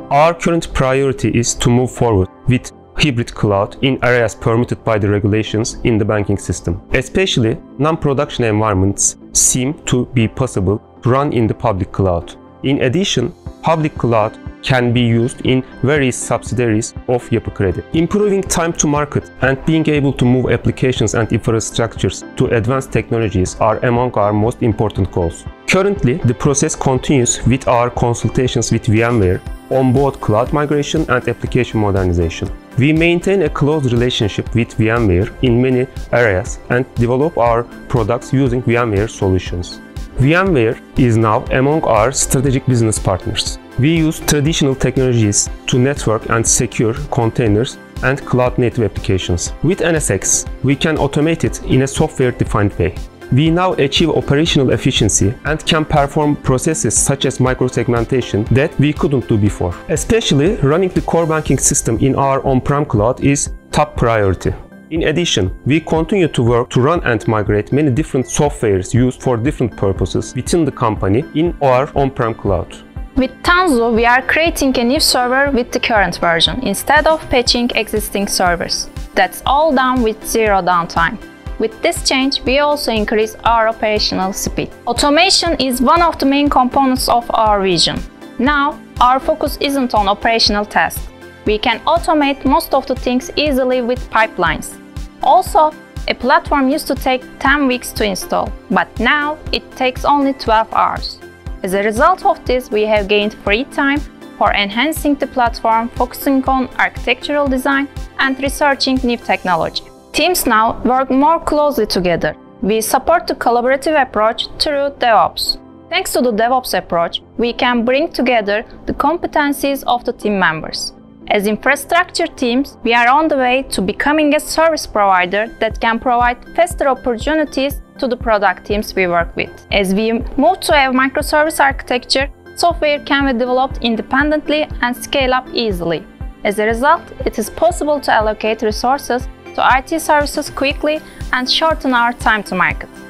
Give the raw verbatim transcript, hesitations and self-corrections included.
Our current priority is to move forward with hybrid cloud in areas permitted by the regulations in the banking system. Especially, non-production environments seem to be possible to run in the public cloud. In addition, public cloud can be used in various subsidiaries of Yapı Kredi. Improving time to market and being able to move applications and infrastructures to advanced technologies are among our most important goals. Currently, the process continues with our consultations with VMware on both cloud migration and application modernization. We maintain a close relationship with VMware in many areas and develop our products using VMware solutions. VMware is now among our strategic business partners. We use traditional technologies to network and secure containers and cloud-native applications. With N S X, we can automate it in a software-defined way. We now achieve operational efficiency and can perform processes such as microsegmentation that we couldn't do before. Especially, running the core banking system in our on-prem cloud is top priority. In addition, we continue to work to run and migrate many different softwares used for different purposes within the company in our on-prem cloud. With Tanzu, we are creating a new server with the current version instead of patching existing servers. That's all done with zero downtime. With this change, we also increase our operational speed. Automation is one of the main components of our vision. Now, our focus isn't on operational tasks. We can automate most of the things easily with pipelines. Also, a platform used to take ten weeks to install, but now it takes only twelve hours. As a result of this, we have gained free time for enhancing the platform, focusing on architectural design and researching new technology. Teams now work more closely together. We support the collaborative approach through DevOps. Thanks to the DevOps approach, we can bring together the competencies of the team members. As infrastructure teams, we are on the way to becoming a service provider that can provide faster opportunities to the product teams we work with. As we move to a microservice architecture, software can be developed independently and scale up easily. As a result, it is possible to allocate resources to I T services quickly and shorten our time to market.